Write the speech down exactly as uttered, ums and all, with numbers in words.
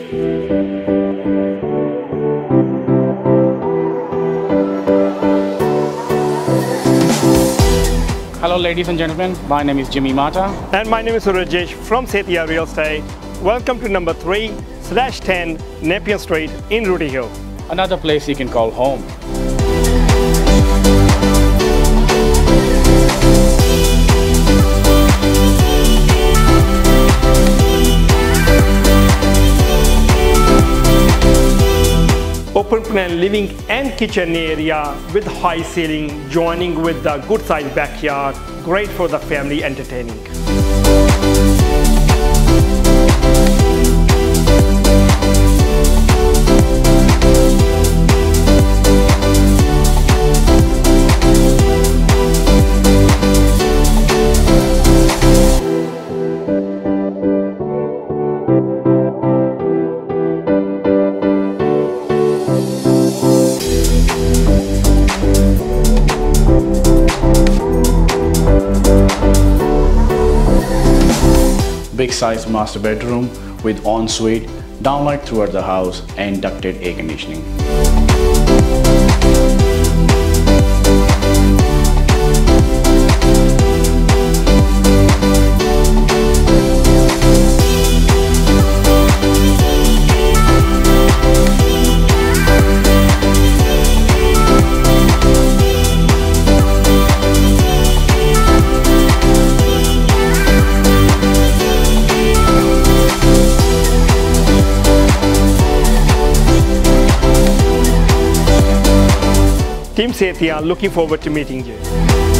Hello ladies and gentlemen, my name is Jimmy Mata. And my name is Rajesh from Setia Real Estate. Welcome to number three slash ten Napier Street in Rooty Hill. Another place you can call home. Open plan living and kitchen area with high ceiling joining with the good sized backyard, great for the family entertaining. Big size master bedroom with ensuite, downlight throughout the house and ducted air conditioning. Team Setia looking forward to meeting you.